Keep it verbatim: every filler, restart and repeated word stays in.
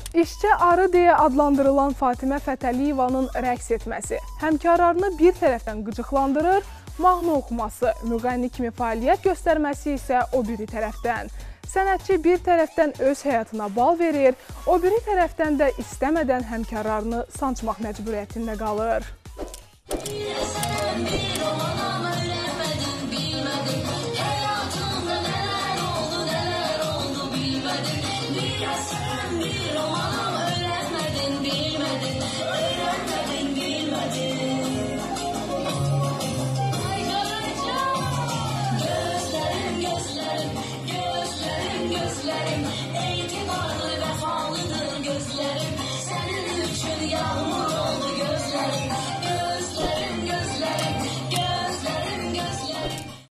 İşçi arı deyə adlandırılan Fatimə Fətəliyevanın rəqs etməsi, həmkarlarını bir tərəfdən qıcıqlandırır, mahnı oxuması, müğənni kimi fəaliyyət göstərməsi isə o biri tərəfdən. Sənətçi bir tərəfdən öz həyatına bal verir, o biri tərəfdən də istəmədən həmkarlarını sancmaq məcburiyyətində qalır.